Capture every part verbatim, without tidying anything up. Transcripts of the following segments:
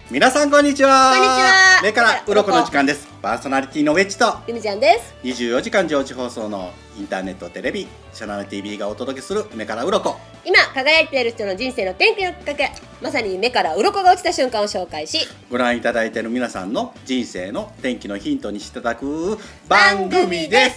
皆さんこんにちは。 こんにちは。 目から鱗の時間です。パーソナリティのウェッジとゆみちゃんです。 にじゅうよじかん常時放送のインターネットテレビシャナル ティービー がお届けする目から鱗。 今輝いている人の人生の転機のきっかけ、まさに目から鱗が落ちた瞬間を紹介し、 ご覧いただいている皆さんの人生の転機のヒントにしていただく番組です。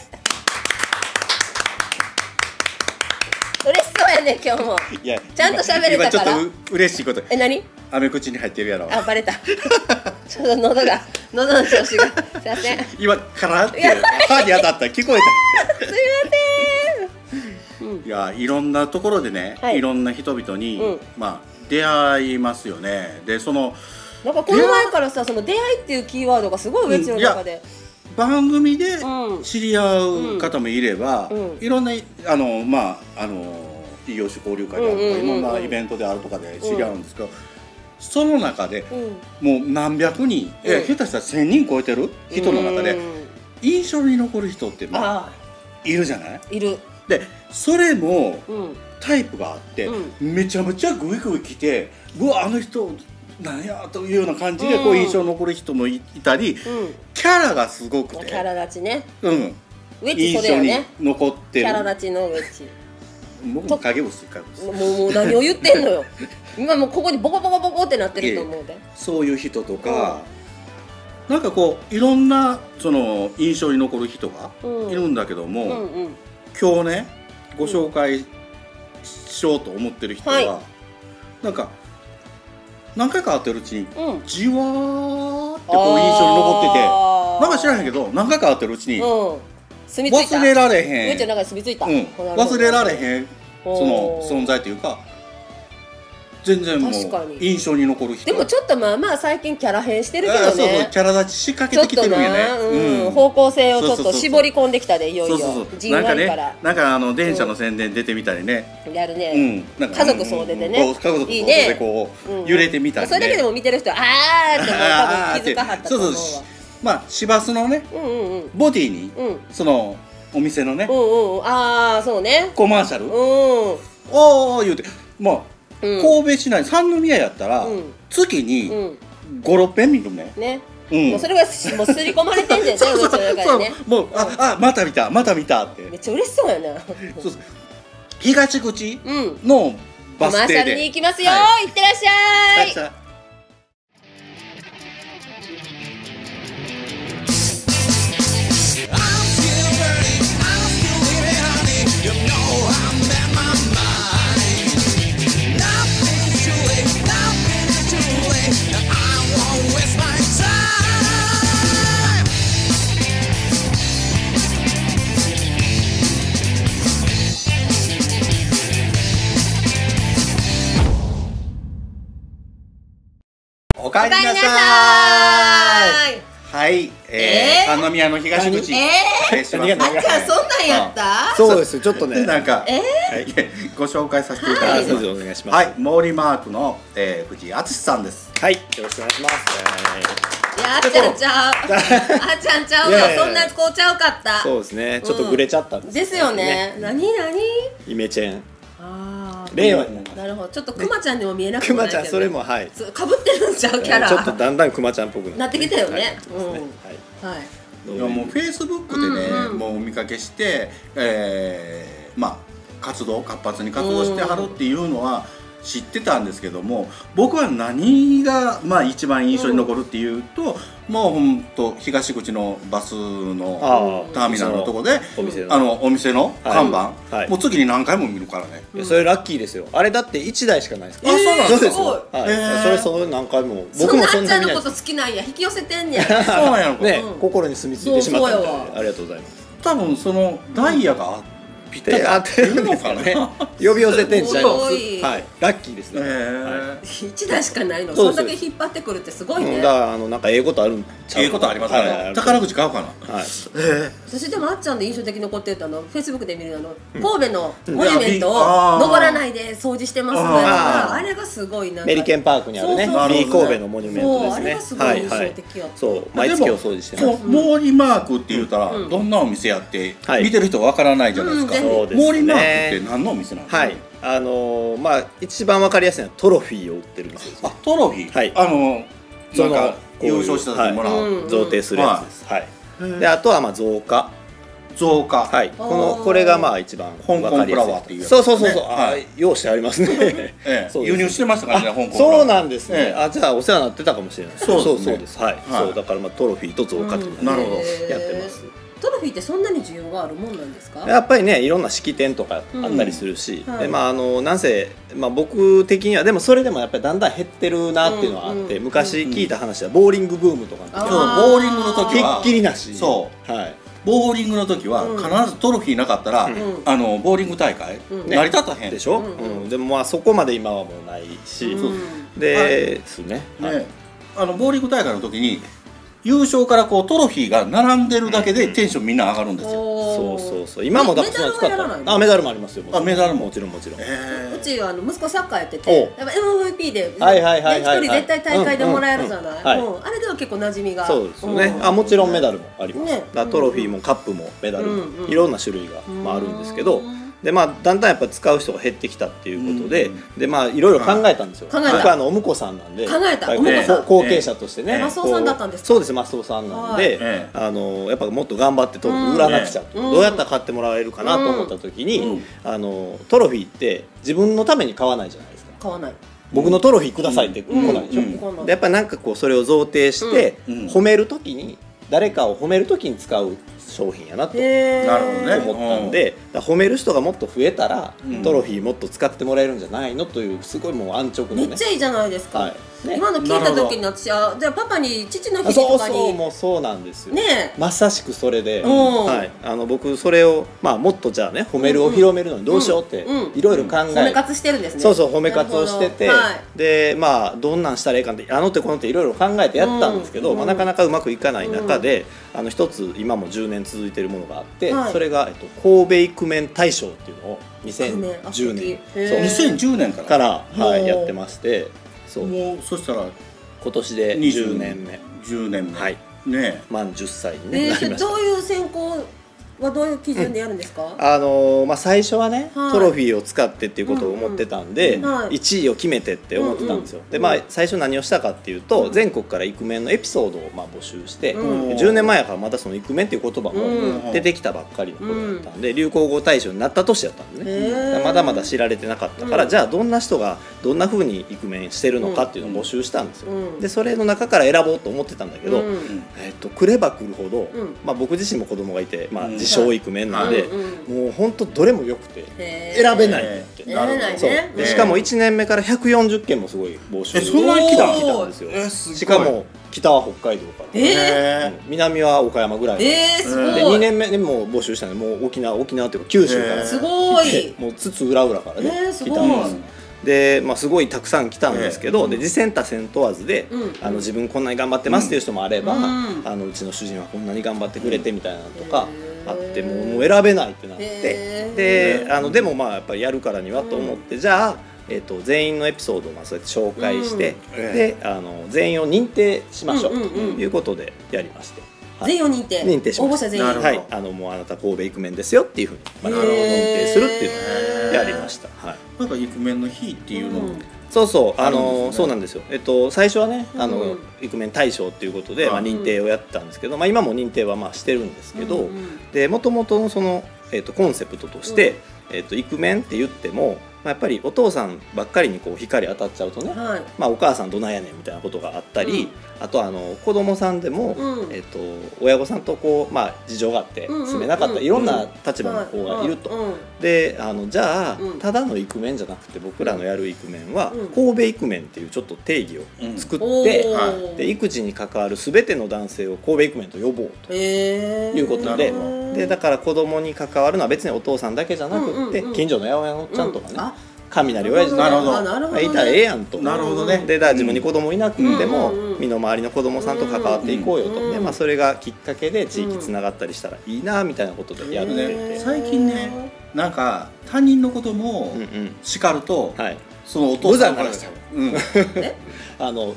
嬉しそうやね今日も。 いや、 ちゃんと喋れたから。 今ちょっと嬉しいこと。 え、何？ 飴口に入ってるやろ。 あ、バレた。ちょっと喉が喉の調子が。すいません。 今カラって歯に当たった聞こえた。 すいません。うん、 いや、いろんなところでね、はい、いろんな人々に、うん、まあ出会いますよね。で、そのなんかこの前からさ、その出会いっていうキーワードがすごいウェッジの中で。 うん、番組で知り合う方もいれば、うんうん、いろんなあのまああの異業種交流会であるとか、いろんなイベントであるとかで知り合うんですけど。うん、その中で、うん、もう何百人、うん、え下手したらせんにん超えてる人の中で印象に残る人ってまあいるじゃない？ いる。でそれも、うん、タイプがあって、うん、めちゃめちゃグイグイ来て、うわあの人なんやというような感じでこう印象に残る人もいたり、うん、キャラがすごくて、 キャラ立ちね、 うん、 ウェッジそれよね、 印象に残ってるキャラ立ちのウェッジ。 僕も影薄い影薄い。 もうもう何を言ってんのよ。今もうここにボコボコボコってなってると思うで。 そういう人とか、うん、なんかこういろんなその印象に残る人がいるんだけども、うんうんうん、今日ねご紹介しようと思ってる人は、はい、なんか何回か会ってるうちに、うん、じわーってこう印象に残ってて、なんか知らへんけど何回か会ってるうちに。うん、忘れられへん、 上ちゃん中に住み着いた、 うん、忘れられへんその存在というか、全然もう印象に残る人。 でもちょっとまあまあ最近キャラ変してるけどね。そうそう、 キャラ立ち仕掛けてきてるんやね。 うん、方向性をちょっと絞り込んできたで、いよいよじんわりから。 なんかあの電車の宣伝出てみたりね、 やるね、家族総出でね、 家族総出でこう揺れてみたりね。 それだけでも見てる人はあーってもう多分気づかはったと思うわ。 まあ市バスのねボディにそのお店のね、 ああそうね、 コマーシャル、おお言うて、まあ神戸市内三宮やったら月にごろっぺん見るね。 ね、もうそれがもうすり込まれてんじゃん。そうそうそう、 もうああまた見たまた見たってめっちゃ嬉しそうやな。 そうそう、東口のバス停でコマーシャルに行きますよ。行ってらっしゃい。 おかえりなさい。はい、三宮の東口。 ええ、あっちゃんそんなんやった？ そうです。ちょっとね、 なんかご紹介させていただきます。 お願いします。 はい、毛利マークの藤井敦さんです。 はい、よろしくお願いします。 いや、あっちゃんちゃう。あっちゃんちゃうわ。そんなこうちゃうかった。 そうですね。ちょっとグレちゃったんです。 ですよね。なになに？ イメチェン。 ああ。 令和になった。 なるほど。ちょっとクマちゃんにも見えなくなるけど。クマちゃんそれもはい。 かぶってるんちゃうキャラ。 ちょっとだんだんクマちゃんっぽくなってきたよね。うん。はい。 いやもうフェイスブックでね、もうお見かけして、えまあ活動活発に活動してはるっていうのは知ってたんですけども、僕は何がまあ一番印象に残るっていうと、もう本当東口のバスのターミナルのとこであのお店の看板、もう次に何回も見るからね。 それラッキーですよ。あれだって一台しかないですから。あ、そうなんですよ。それそう何回も。 僕もそんなに。あっちゃんのこと好きなんや、引き寄せてんねや。 そうなんやろね、心に住み着いてしまったみたいで、ありがとうございます。 多分そのダイヤがあって。ぴったり合ってるのかな。 呼び寄せてんちゃいます。はい、ラッキーですね。 一台しかないの。そんだけ引っ張ってくるってすごいね。 だからあのなんかええことあるんちゃう。ええことありますね。宝くじ買おうかな。はい。 私でもあっちゃんで印象的に残ってたの、フェイスブックで見るあの神戸のモニュメントを登らないで掃除してますが、あれがすごいなんか。 メリケンパークにあるね。B 神戸のモニュメントですね。あれがすごい印象的やった。そう、毎月お掃除してます。 毛利マークって言うたらどんなお店やって見てる人わからないじゃないですか。毛利マークって何のお店なんですか？ はい、あのまあ一番わかりやすいのはトロフィーを売ってる店です。 あ、トロフィー。はい。あのなんか優勝した時にもらう贈呈するやつです。はい。であとはまあ造花。 造花。 はい。このこれがまあ一番香港フラワーっていうやつ。 そうそうそうそう。あ、用してありますね。 輸入してましたからね、香港。 そうなんですね。あ、じゃあお世話になってたかもしれない。そうそうそうです。はい。そうだからまあトロフィーと造花というのをやってます。 トロフィーってそんなに需要があるもんなんですか？ やっぱりね、いろんな式典とかあったりするし、でまああのなんせまあ僕的にはでもそれでもやっぱりだんだん減ってるなっていうのはあって、昔聞いた話はボーリングブームとかってボーリングの時はひっきりなし。 そう。はい。ボーリングの時は必ずトロフィーなかったら、あのボーリング大会成り立たへんでしょ。でもまあそこまで今はもうないし、ですね。 あのボーリング大会の時に優勝からこうトロフィーが並んでるだけでテンションみんな上がるんですよ。 そうそうそう。今もだから使った。あ、メダルもありますよ。 あ、メダルももちろんもちろん。 うちはあの息子サッカーやってて、やっぱ エムブイピー で一人絶対大会でもらえるじゃない。あれでは結構馴染みが。 そうですよね。あ、もちろんメダルもあります。だトロフィーもカップもメダルもいろんな種類がまああるんですけど。でまあだんだんやっぱ使う人が減ってきたっていうことで、でまあいろいろ考えたんですよ。僕はあのお婿さんなんで、 考えたお婿さん後継者としてね。 マスオさんだったんですか？ そうです、マスオさんなんで、あのやっぱもっと頑張ってトロフィー売らなくちゃ。どうやったら買ってもらえるかなと思った時に、あのトロフィーって自分のために買わないじゃないですか。 買わない。 僕のトロフィーくださいって来ないでしょ。でやっぱなんかこうそれを贈呈して褒める時に誰かを褒める時に使う商品やなと思ったんで、褒める人がもっと増えたらトロフィーもっと使ってもらえるんじゃないのというすごいもう安直なね。 めっちゃいいじゃないですか。今の聞いた時に私はじゃあパパに父の日とかに、 そうそうもうそうなんですよ。まさしくそれで、はいあの僕それをまあもっとじゃあね褒めるを広めるのにどうしようっていろいろ考え、 褒め活してるんですね。 そうそう褒め活をしてて、でまあどんなんしたらいいかってあの手この手いろいろ考えてやったんですけど、まあなかなかうまくいかない中で、あの一つ今もじゅうねん続いてるものがあって、それがえっと神戸イクメン大賞っていうのをにせんじゅうねんそうにせんじゅうねんからからはいやってまして、そうもうそしたら今年でじゅうねんめじゅうねんめはいね満じゅっさいになりました。 どういう選考はどういう基準でやるんですか？ あのまあ最初はねトロフィーを使ってっていうことを思ってたんでいちいを決めてって思ってたんですよ。でまあ最初何をしたかっていうと全国からイクメンのエピソードをまあ募集してじゅうねんまえやからまだそのイクメンっていう言葉も出てきたばっかりの頃だったんで流行語大賞になった年だったんでねまだまだ知られてなかったからじゃあどんな人がどんな風にイクメンしてるのかっていうのを募集したんですよ。でそれの中から選ぼうと思ってたんだけどえっと来れば来るほどまあ僕自身も子供がいてまあ自称イクメンなんでもう本当どれもよくて選べないって選べないね。 でしかもいちねんめからひゃくよんじゅっけんもすごい募集そんなに来たんですよ。しかも北は北海道から南は岡山ぐらいでにねんめでも募集したのでもう沖縄沖縄っていうか九州からすごいもう津々浦々からね来たんです。でまあ、すごいたくさん来たんですけど、で次戦他戦問わずで、あの自分こんなに頑張ってますっていう人もあれば、あのうちの主人はこんなに頑張ってくれてみたいなのとかあってもうもう選べないってなって、であのでもまあやっぱりやるからにはと思って、じゃあ、えー、と全員のエピソードをまあそうやって紹介して、であの全員を認定しましょうということでやりまして。 全員を認定認定しました。 応募者全員はい、あのもうあなた神戸イクメンですよっていうふうに、まあ、認定するっていうのをやりました。はい。 なんかイクメンの日っていうの、 そうそうあのそうなんですよ。えっと最初はねあのイクメン大賞っていうことでまあ認定をやったんですけど、まあ今も認定はまあしてるんですけど、で元々のそのえっとコンセプトとしてえっとイクメンって言っても。やっぱりお父さんばっかりにこう光当たっちゃうとね、はい、まあお母さんどないやねんみたいなことがあったり、うん、あとあの子供さんでも、うん、えっと親御さんとこうまあ事情があって住めなかった、うん、いろんな立場の子がいると、うん、であのじゃあ、うん、ただのイクメンじゃなくて僕らのやるイクメンは、うん、神戸イクメンっていうちょっと定義を作って、うん、で育児に関わる全ての男性を神戸イクメンと呼ぼうということで、でだから子供に関わるのは別にお父さんだけじゃなくって近所の八百屋のおっちゃんとかね、うん雷親父とかいたらええやんと。 なるほどね。 でだから自分に子供いなくても身の回りの子供さんと関わっていこうよと。でまあそれがきっかけで地域つながったりしたらいいなみたいなことでやってて。 最近ねなんか他人の子供を叱るとそのお父さんからしちゃう。 あの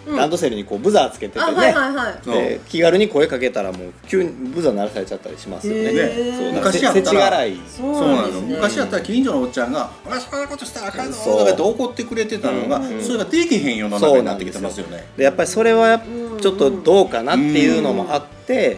ランドセルにこうブザーつけててね、で気軽に声かけたらもう急にブザー鳴らされちゃったりしますよね。 そう昔やったらそうなの。昔やったら近所のおっちゃんが「お前そんなことしたらあかんの」とかって怒ってくれてたのが、それができへんような中になってきてますよね。 でやっぱりそれはちょっとどうかなっていうのもあって、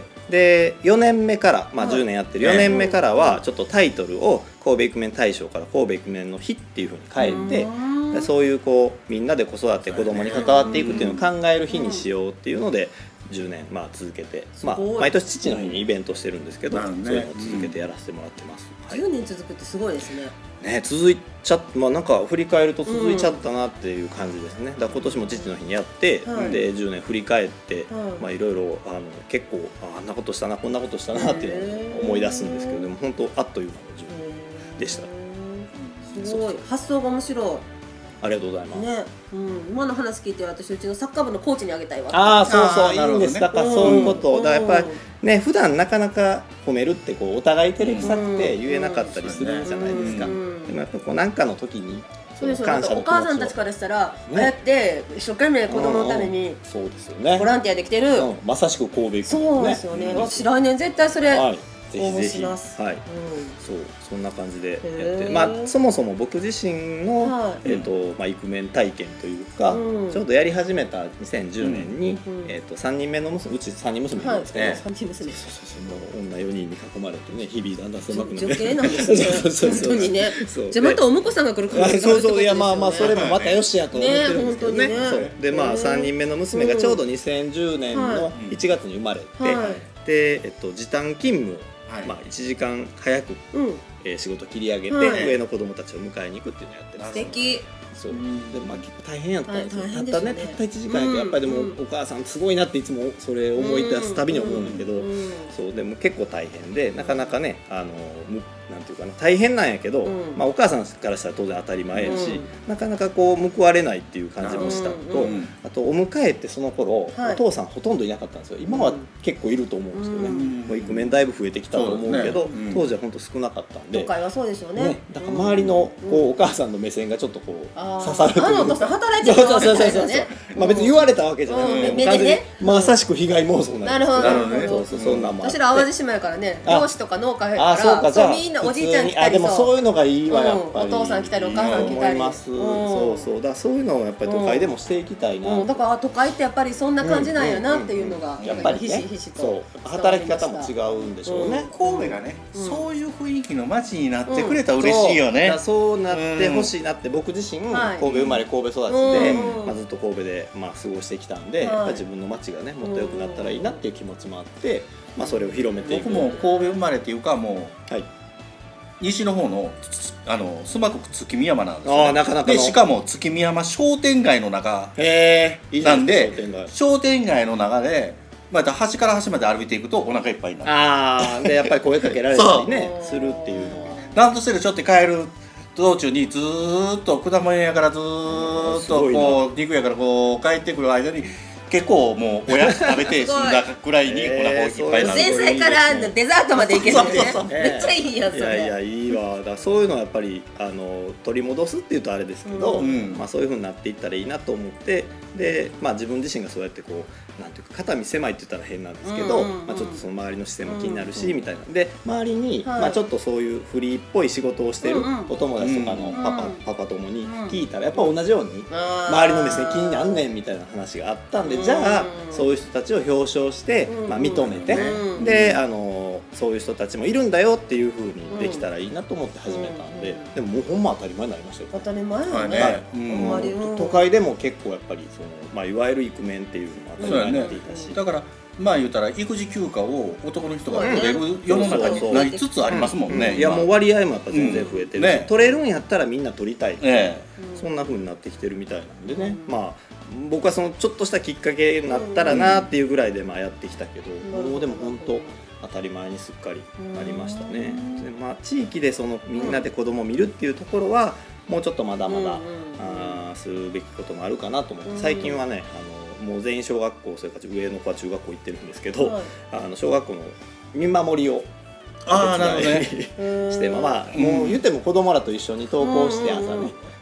でよねんめから、まあ、じゅうねんやってるよねんめからはちょっとタイトルを神戸イクメン大賞から神戸イクメンの日っていうふうに変えて、でそういうこうみんなで子育て子供に関わっていくっていうのを考える日にしようっていうのでじゅうねんまあ続けて、まあ、毎年父の日にイベントしてるんですけど、そういうのを続けてやらせてもらってます。 じゅうねん続くってすごいですね。 ね、続いちゃっまあなんか振り返ると続いちゃったなっていう感じですね。だから今年も父の日にやって、はい、でじゅうねん振り返って、はい、まあいろいろあの結構 あ, あんなことしたなこんなことしたなっていうのを思い出すんですけど、でも本当あっという間のじゅうねんでした。 すごい発想が面白い。 ありがとうございます。 ね、うん、今の話聞いて私うちのサッカー部のコーチにあげたいわ。 ああそうそういいんです。だからそういうこと、だからやっぱりね普段なかなか褒めるってこうお互い照れくさくて言えなかったりするじゃないですか。でもやっぱこうなんかの時にそうですよ。お母さんたちからしたらああやって一生懸命子供のためにそうですよね。 ボランティアできてる。 まさしく神戸行く。 そうですよね。私来年絶対それ。 ぜひぜひ、はい、そうそんな感じでやって、まあそもそも僕自身のえっとまあイクメン体験というか、ちょうどやり始めたにせんじゅうねんにえっと三人目の娘、うち三人娘なんですけど、 三人娘、そうそうそう女四人に囲まれてね日々だんだん狭くなって、 女系なんですね。本当にね。じゃあまたお婿さんが来るから。 そうそういやまあまあそれもまたよしやと思ってるんですけどね。そうでまあ三人目の娘がちょうどにせんじゅうねんのいちがつに生まれて、でえっと時短勤務まあいちじかん早く、うんえー、仕事切り上げて、はい、上の子供たちを迎えに行くっていうのをやってます。 素敵。 そうでまあ結構大変やったんですよ。たったねたったいちじかんやけどやっぱりでもお母さんすごいなっていつもそれ思い出すたびに思うんだけど、そうでも結構大変でなかなかねあのなんていうかな大変なんやけど、まあお母さんからしたら当然当たり前やし、なかなかこう報われないっていう感じもしたのと、あとお迎えってその頃お父さんほとんどいなかったんですよ。今は結構いると思うんですけどね。もうイクメンだいぶ増えてきたと思うけど当時は本当少なかったんで。 都会はそうでしょうね。 だから周りのこうお母さんの目線がちょっとこう刺さるというか、 あのお父さん働いてるのみたいなね。 まあ別に言われたわけじゃなくて、完全にまさしく被害妄想なんですけど。 なるほど。 そうそうそんなもん。 私ら淡路島やからね、漁師とか農家やから、みんなおじいちゃん来たり、 あでもそういうのがいいわやっぱり。 お父さん来たりお母さん来たり。 そうそうだからそういうのをやっぱり都会でもしていきたいな。 だから都会ってやっぱりそんな感じなんやなっていうのがやっぱりひしひしと働き方も違うんでしょうね。 神戸がねそういう雰囲気の街になってくれたら嬉しいよね。 そうなってほしいなって僕自身神戸生まれ神戸育ちで、まあ、ずっと神戸で、まあ、過ごしてきたんで、やっぱ自分の街がねもっと良くなったらいいなっていう気持ちもあって、まあ、それを広めていく。 僕も神戸生まれっていうかもう、はい、西の方のあの須磨区月見山なんですよ、ね、 あなかなかでしかも月見山商店街の中なんで商店街の中でまた端から端まで歩いていくとお腹いっぱいになる。 ああでやっぱり声かけられたりねするっていうのはランドセルちょっと帰る道中にずーっと果物屋からずーっとこう肉屋からこう帰ってくる間に結構もうおやつ食べて死んだくらいにお腹いっぱいになる。 前菜からデザートまでいけるんでね。めっちゃいいやつ。 いやいやいいわ。だからそういうのはやっぱりあの取り戻すっていうとあれですけど、うん、まあそういう風になっていったらいいなと思って、でまあ自分自身がそうやってこうなんていうか肩身狭いって言ったら変なんですけど、まあちょっとその周りの視線も気になるし、うん、みたいなで周りに、はい、まあちょっとそういうフリーっぽい仕事をしてるお友達とかのパパ、うん、パパ友に聞いたらやっぱ同じように周りの目線気になんねんみたいな話があったんで、じゃあそういう人たちを表彰して、まあ、認めて、であのそういう人たちもいるんだよっていう風にできたらいいなと思って始めたんで、でももうほんま当たり前になりましたよ。 当たり前よね。 都会でも結構やっぱりその、まあ、いわゆるイクメンっていうのも当たり前になっていたし、 だからまあ言うたら育児休暇を男の人が取れる世の中になりつつありますもんね。 いやもう割合もやっぱ全然増えてるし、取れるんやったらみんな取りたい、そんな風になってきてるみたいなんでね、まあ僕はそのちょっとしたきっかけになったらなっていうぐらいでまあやってきたけど、もうでも本当当たり前にすっかりなりましたね。でまあ地域でそのみんなで子供を見るっていうところはもうちょっとまだまだあするべきこともあるかなと思って、最近はねあのもう全員小学校それから上の子は中学校行ってるんですけど、はい、あの小学校の見守りをあなるほどねしてまあもう言っても子供らと一緒に登校して朝ね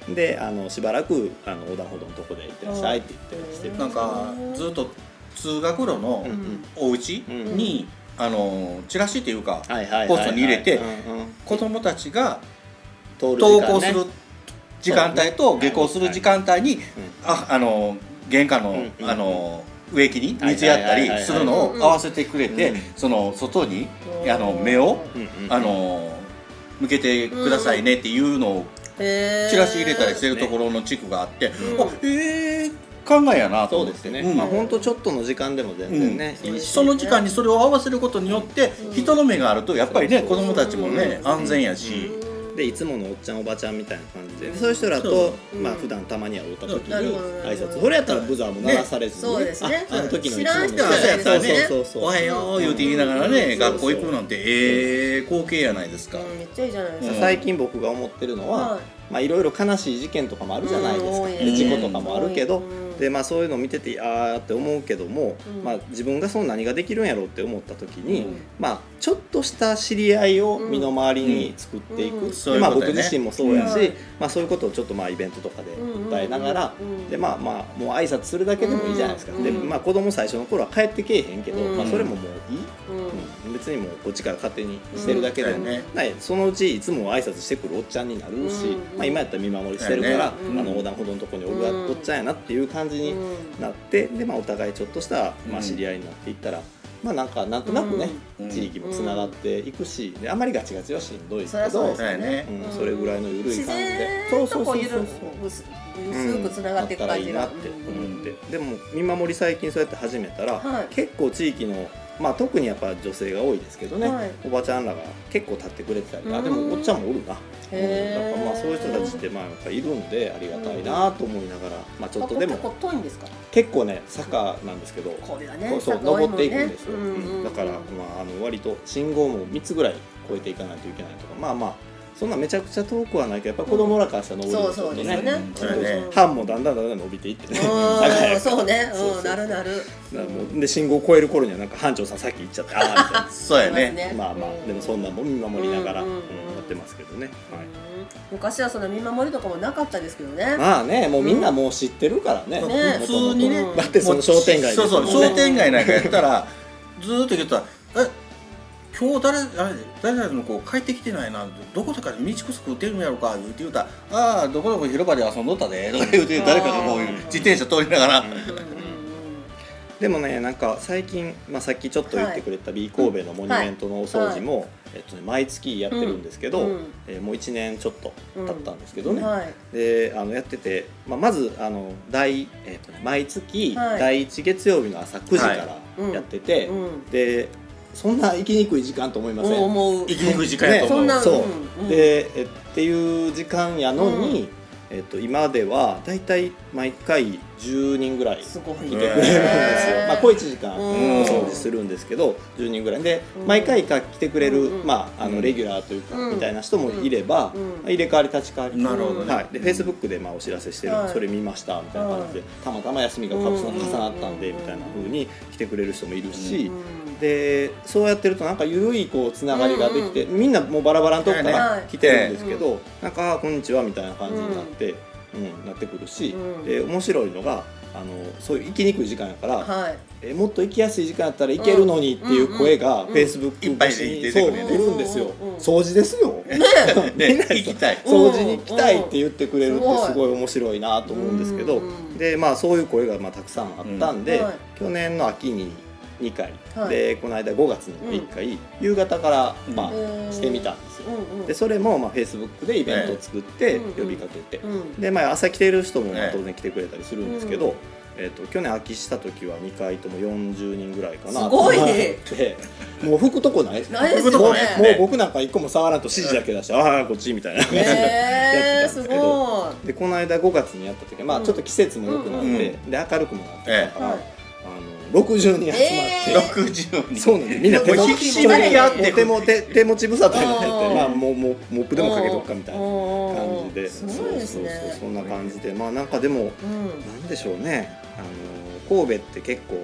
であのしばらくあの横断歩道のとこで行ってらっしゃいって言ってしてる。 なんかずっと通学路のお家にあのチラシっていうかポストに入れて子供たちが登校する時間帯と下校する時間帯にああの玄関のあの植木に水やったりするのを合わせてくれて、その外にあの目をあの向けてくださいねっていうのをチラシ入れたりしてるところの地区があって、あええ考えやなと思って。 そうですね。まあ本当ちょっとの時間でも全然ね、 その時間にそれを合わせることによって人の目があるとやっぱりね子供たちもね安全やし。 でいつものおっちゃんおばちゃんみたいな感じで、そういう人らとまあ普段たまには会った時に挨拶、それやったらブザーも鳴らされずにね、あの時のいつもの人やったらねおはよう言うて言いながらね学校行くなんてええ光景やないですか。 めっちゃいいじゃないですか。 最近僕が思ってるのは、まあいろいろ悲しい事件とかもあるじゃないですか。で事故とかもあるけど、でまあそういうのを見ててああって思うけども、まあ自分がその何ができるんやろうって思った時に、まあちょっとした知り合いを身の回りに作っていく。でまあ僕自身もそうやし、まあそういうことをちょっとまあイベントとかで訴えながら、でまあまあもう挨拶するだけでもいいじゃないですか。でまあ子供最初の頃は帰ってけえへんけど、まあそれももういい。別にもうこっちから勝手にしてるだけでもね、そのうちいつも挨拶してくるおっちゃんになるし、まあ今やったら見守りしてるからあの横断歩道のとこにおるおっちゃんやなっていう感じになって、でまあお互いちょっとしたまあ知り合いになっていったら、まあなんかなんとなくね地域もつながっていくし、であんまりガチガチはしんどいですけど、それぐらいの緩い感じでそうそうそうそう薄くつながっていく感じがあったらいいなって思って、でも見守り最近そうやって始めたら結構地域のまあ特にやっぱ女性が多いですけどね、はい、おばちゃんらが結構立ってくれてたり、あでもおっちゃんもおるな、やっぱまあそういう人たちってまあやっぱいるんでありがたいなと思いながら、まあちょっとでも結構遠いんですか？ 結構ね坂なんですけど、 これはねそう登っていくんですよ。だからまああの割と信号もみっつぐらい越えていかないといけないとか、まあまあそんなめちゃくちゃ遠くはないけど、やっぱ子供らからしたら登るとちょっとね、班もだんだんだんだん伸びていってね、 そうね、なるなる。 で信号を越える頃にはなんか班長さんさっき行っちゃって、ああみたいな。 そうやね。 まあまあでもそんなも見守りながらやってますけどね。 昔はそんな見守りとかもなかったですけどね。 まあね、もうみんなもう知ってるからね。 普通にね。 だってその商店街で。 そうそう、商店街なんかやったらずーっと言ったらえ。今日誰あれ誰々の子帰ってきてないな、どこでか道くすく打てるんやろか言うて言うたら「ああどこどこ広場で遊んどったで」とか言うて誰かがこういう自転車通りながら。 でもねなんか最近、まあ、さっきちょっと言ってくれた B 神戸のモニュメントのお掃除も、えっとね、毎月やってるんですけど、うんえー、もういちねんちょっと経ったんですけどね、うんはい、であのやってて、まあ、まずあの第、えーとね、毎月だいいち月曜日の朝くじからやってて、はいうん、でそんな生きにくい時間と思いません？ 思う。 生きにくい時間やと思う。 ね、そう、うん、でえっていう時間やのに、うんえっと、今ではだいたい毎回じゅうにんぐらい来てくれるんですよ。まあ小いちじかんお掃除するんですけどじゅうにんぐらいで毎回来てくれる、まあ、あのレギュラーというかみたいな人もいれば入れ替わり立ち替わり、 なるほどね、 はい、で フェイスブック でまあお知らせしてる、はい、それ見ましたみたいな感じでたまたま休みが重なったんでみたいな風に来てくれる人もいるし、でそうやってるとなんか緩いこうつながりができて、みんなもうバラバラのとこから来てるんですけど、なんか「こんにちは」みたいな感じになって。うん、なってくるし、うん、で面白いのがあのそういう行きにくい時間やから、はい、えもっと行きやすい時間やったら行けるのにっていう声がフェイスブックに来るんですよ。掃除ですよ。 ねね行きたい。 掃除に行きたいって言ってくれるってすごい面白いなと思うんですけど、でまあそういう声がまあたくさんあったんで、うんはい、去年の秋ににかい、はい、でこの間ごがつにいっかい、うん、夕方からまあしてみたんですよ。うんうん、でそれもまあ フェイスブック でイベントを作って呼びかけて、うんうん、でまあ朝来てる人もまあ当然来てくれたりするんですけど、うんえー、と去年秋した時はにかいともよんじゅうにんぐらいかなすごいってもう拭くとこないですないですよね。 もう僕なんかいっこも触らんと指示だけ出して、うん、ああこっちみたいな感じでやってたんですけど、でこの間ごがつにやった時は、まあ、ちょっと季節も良くなって、うんうん、で明るくもなってたから、ええろくじゅうにん集まって、 えー、ろくじゅうにんそうなんです。みんな手持ち手も手手持ち無沙汰になってて、まあもうもうモップでもかけとくかみたいな感じで、 すごいですね。 そうそうそうそんな感じで、まあなんかでも、うん、なんでしょうね。あの神戸って結構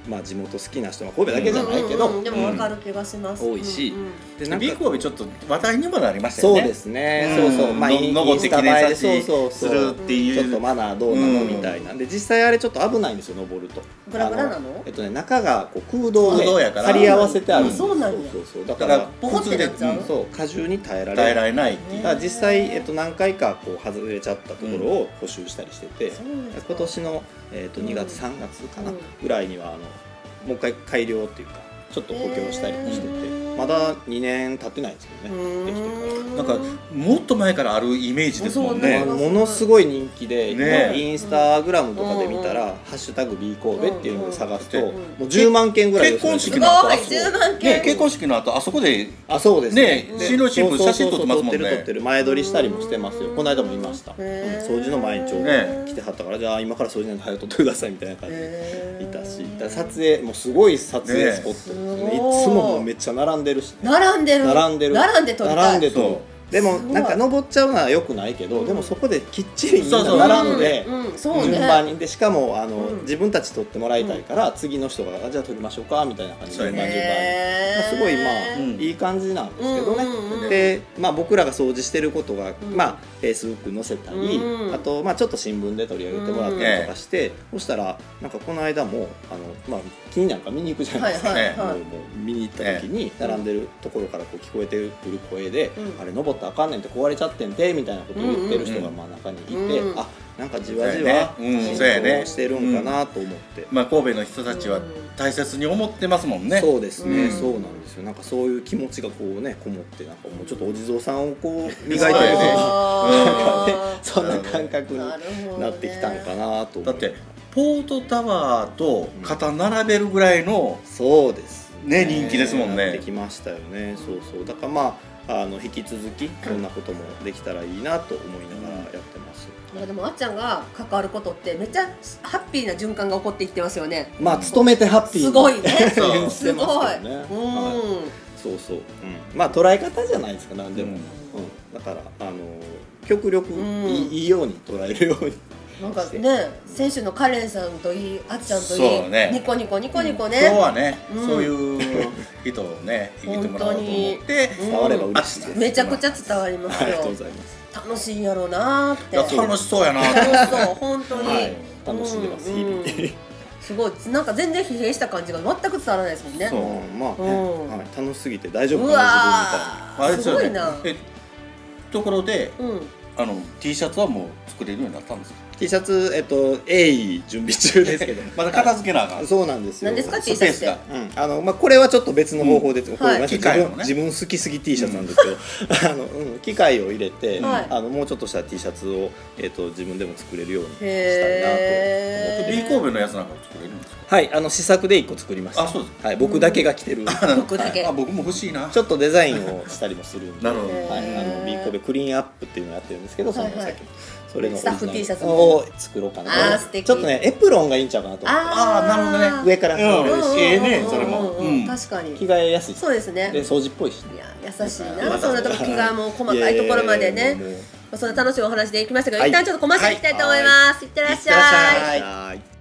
まあ地元好きな人は神戸だけじゃないけど、 でも分かる気がします。 多いし、 でなんか B 神戸ちょっと話題にもなりましたよね。 そうですね。そうそう。まあインスタ映えでそうそうするっていうちょっとマナーどうなのみたいなんで、実際あれちょっと危ないんですよ登ると。 ブラブラなの？ えっとね中がこう空洞で張り合わせてあるんです。 そうなんや。 そうそうだからボコってなっちゃう。 そう荷重に耐えられ耐えられないっていう。 だから実際えっと何回かこう外れちゃったところを補修したりしてて、今年のえっとにがつさんがつかなぐらいにはあのもう一回改良っていうかちょっと補強したりもしてて、まだにねん経ってないですけどね、できてからなんかもっと前からあるイメージですもんね。 ものすごい人気で、 ね、 インスタグラムとかで見たら「ハッシュタグ B 神戸」っていうので探すともうじゅうまんけんぐらい結婚式の後ね結婚式の後あそこであそうですね新郎新婦写真撮ってますもんね。 撮ってる前撮りしたりもしてますよ。この間もいました。掃除の前にちょうど来てはったから、じゃあ今から掃除なんで早く撮ってくださいみたいな感じでいたし、撮影もうすごい撮影スポットですね。いつももうめっちゃ並んでるし、 並んでる並んでる並んで撮りたい。 並んで撮る。でもなんか登っちゃうのはよくないけど、でもそこできっちりみんな並んで順番にで、しかもあの自分たち撮ってもらいたいから次の人がじゃあ撮りましょうかみたいな感じで順番順番にすごいまあいい感じなんですけどね。でまあ僕らが掃除してることがまあフェイスブック載せたり、あとまあちょっと新聞で取り上げてもらったりとかして、そしたらなんかこの間もあのまあ気になんか見に行くじゃないですか。もう見に行った時に並んでるところからこう聞こえてくる声であれ登ってあかんねんって壊れちゃってんてみたいなことを言ってる人がまあ中にいて、あなんかじわじわ進行してるんかなと思って、 まあ神戸の人たちは大切に思ってますもんね。 そうですね、そうなんですよ。なんかそういう気持ちがこうねこもってなんかもうちょっとお地蔵さんをこう磨いてるね、そんな感覚になってきたんかなと思って。 だってポートタワーと肩並べるぐらいのそうですね人気ですもんね。 なってきましたよね。そうそうだからまああの引き続きそんなこともできたらいいなと思いながらやってます。 でもあっちゃんが関わることってめっちゃハッピーな循環が起こっていってますよね。 まあ勤めてハッピーすごいね。 すごい。そうそう。まあ捉え方じゃないですか何でも。だからあの極力いいように捉えるように。 なんかね、選手のカレンさんといい、あっちゃんといい、ね、ニコニコニコニコね、 今日はね、うん、そういう人をね、入れてもらおうと思って伝われば嬉しいです。 めちゃくちゃ伝わりますよ。 ありがとうございます。 楽しいんやろうなーって。 楽しそうやな。 楽しそう、本当に、はい、 楽しんでます。日々。 すごい、なんか全然疲弊した感じが全く伝わらないですもんね。 そう、まあ、ね、はい、楽しすぎて大丈夫かな自分みたいな。すごいな。 ところで、あの T シャツはもう作れるようになったんですか。 T シャツ、えっと、鋭意準備中ですけどまだ片付けなあかん。 そうなんですよ。 何ですか T シャツって、 うんあのまあ、これはちょっと別の方法で、うんはい、自分自分好きすぎ T シャツなんですけど、うん、あのうん、機械を入れて、うん、あのもうちょっとした T シャツを、えっと、自分でも作れるようにしたいなと思って。 B 神戸のやつなんか作れるんですか。 はい、あの試作でいっこ作りました。 あ、そうです。 はい、僕だけが着てる。 僕だけ。 あ、僕も欲しいな。 ちょっとデザインをしたりもするんで。 なるほど。 はい、あの B 神戸クリーンアップっていうのをやってるんですけど、その先それのスタッフ T シャツを作ろうかな。 あ、素敵。 ちょっとねエプロンがいいんちゃうかなと思って。 ああ、なるほどね。 上から羽織れるし、 ええね、それも。 確かに。 着替えやすい。 そうですね。 で掃除っぽいし。 いや、優しいな。そんなとこ着替えも細かいところまでね。そんな楽しいお話でいきましたが、一旦ちょっとコマーシャルいきたいと思います。いってらっしゃい。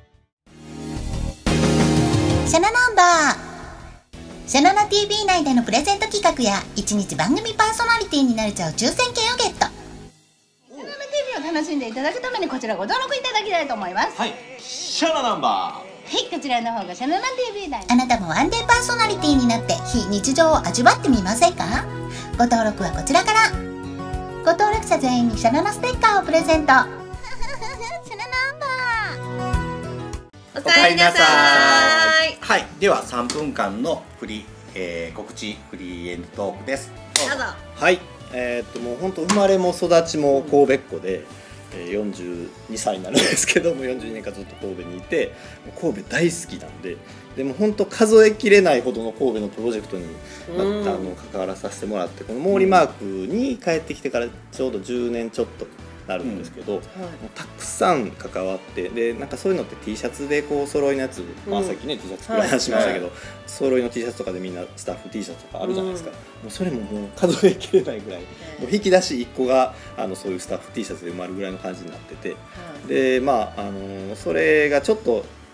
シャナナンバーシャナナ ティーブイ 内でのプレゼント企画やいちにち番組パーソナリティになれちゃう抽選券をゲット。シャナナ ティーブイ を楽しんでいただくためにこちらご登録いただきたいと思います。 はい、シャナナンバー、 はい、こちらの方がシャナナ ティーブイ 内。あなたもワンデーパーソナリティになって非日常を味わってみませんか。ご登録はこちらから。ご登録者全員にシャナナステッカーをプレゼント。シャナナンバー、おかえりなさい。 はい、ではさんぷんかんのフリー、えー、告知フリーエンドトークです。 どうぞ。 はい、えー、っともう本当生まれも育ちも神戸っ子で、えー、よんじゅうにさいになるんですけどもよんじゅうにねんかんずっと神戸にいて神戸大好きなんで、でも本当数えきれないほどの神戸のプロジェクトにあの関わらさせてもらって、この毛利マークに帰ってきてからちょうどじゅうねんちょっとなるんですけど、うん、はい、たくさん関わって、でなんかそういうのって T シャツでこう揃いのやつ、うん、まあさっきね T シャツ作る話しましたけど、はい、揃いの T シャツとかでみんなスタッフ T シャツとかあるじゃないですか、うん、もうそれももう数えきれないぐらい、もう引き出しいっこがあのそういうスタッフ T シャツで埋まるぐらいの感じになってて、はい、でまあ、あのー、それがちょっと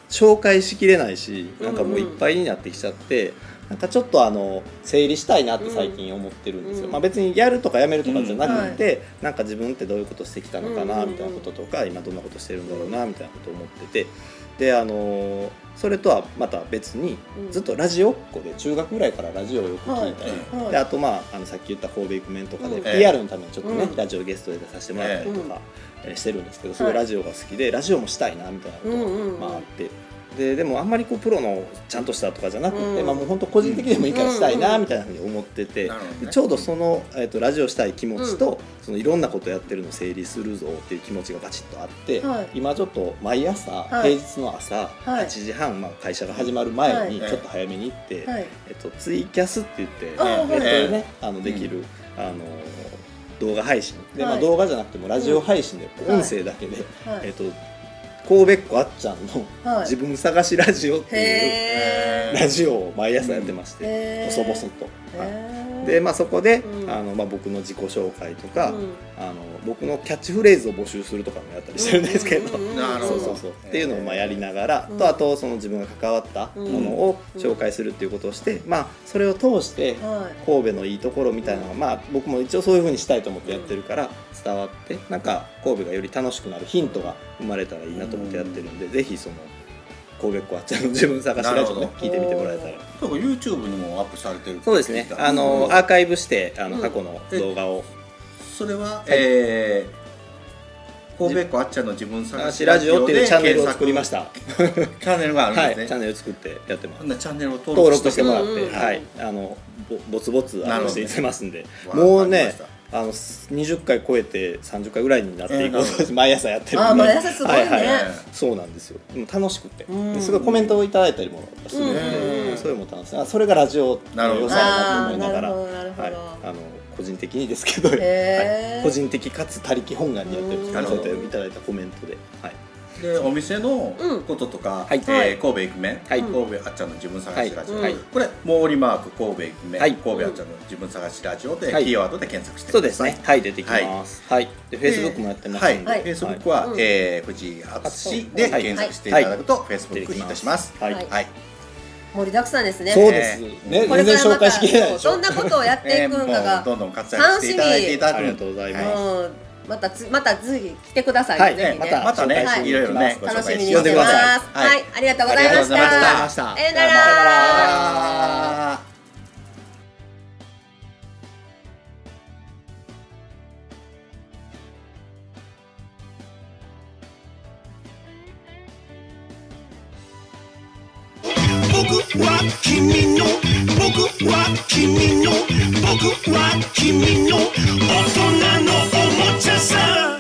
紹介しきれないし、なんかもういっぱいになってきちゃって、なんかちょっとあの整理したいなって最近思ってるんですよ、うん、まあ、別にやるとかやめるとかじゃなくて、うん、なんか自分ってどういうことしてきたのかなみたいなこととか、今どんなことしてるんだろうなみたいなことを思ってて、であのそれとはまた別にずっとラジオっ子で中学ぐらいからラジオをよく聞いたり、はいはい、であと、まあ、あのさっき言った神戸イクメンとかで ピーアール のためにちょっとね、うん、ラジオゲストで出させてもらったりとかしてるんですけど、すごいラジオが好きでラジオもしたいなみたいなことがあって。で, でもあんまりこうプロのちゃんとしたとかじゃなくて、うん、まあ、もう本当個人的でもいいからしたいなみたいなふうに思ってて、うん、ちょうどその、えー、とラジオしたい気持ちと、うん、そのいろんなことやってるのを整理するぞっていう気持ちがバチッとあって、はい、今ちょっと毎朝、はい、平日の朝、はい、はちじはん、まあ、会社が始まる前にちょっと早めに行って、はい、えー、とツイキャスって言って、ネットでね、あのできる、うん、あの動画配信で、まあ、動画じゃなくてもラジオ配信で音声だけで、はいはい、えーと神戸っ子あっちゃんの自分探しラジオっていうラジオを毎朝やってまして、細々と、はい、で、まあ、そこで、うん、あのまあ、僕の自己紹介とか、うん、あの僕のキャッチフレーズを募集するとかもやったりしてるんですけど、そうそうそうっていうのをまあやりながら、うん、とあとその自分が関わったものを紹介するっていうことをして、まあ、それを通して神戸のいいところみたいなのが、まあ、僕も一応そういう風にしたいと思ってやってるから伝わって、なんか神戸がより楽しくなるヒントが生まれたらいいなと思ってやってるんで、ぜひその神戸っ子あっちゃんの自分探しラジオね聞いてみてもらえたら。 YouTube にもアップされてる。 そうですね、あのアーカイブしてあの過去の動画を、 それは、はい、えー、神戸っ子あっちゃんの自分探しラジオっていうチャンネルを作りました。 チャンネルがあるんですね。 はい、チャンネル作ってやってます。 チャンネルを登録登録してもらって、うんうん、はい、あのぼつぼつアップしていってますんで、もうね。あのにじゅっかい超えてさんじゅっかいぐらいになっていこうと、えー、毎朝やってるんで、 あ、毎朝すごいね、はいはい、 そうなんですよ。でも楽しくて、すごいコメントをいただいたりもするので、それも楽しい。それがラジオの良さだなと思いながら、はい、あの個人的にですけど、はい、個人的かつ他力本願にやってるんですけど、そういただいたコメントで、はい。 でお店のこととか、うん、えー、神戸イクメン、はい、神戸あっちゃんの自分探しラジオ、はい、これ毛利マーク神戸イクメン、はい、神戸あっちゃんの自分探しラジオで、はい、キーワードで検索してください。 そうですね、はい、出てきます。はい、はい、でフェイスブックもやってますので、 はい、フェイスブックは、はい、えー、藤井敦で検索していただくと、はい、フェイスブックにいたします。はい、はい、 盛りだくさんですね。 そうですね。全然紹介しきれないでしょ。 どんなことをやっていくんかがどんどん活躍していただいていただく。 ありがとうございます。 またつまた次来てください。 はい、 ぜひね。 またね、いろいろね、 楽しみにしてます。はい、ありがとうございました。さよなら。 僕は君の僕は君の僕は君の大人のおもちゃさ。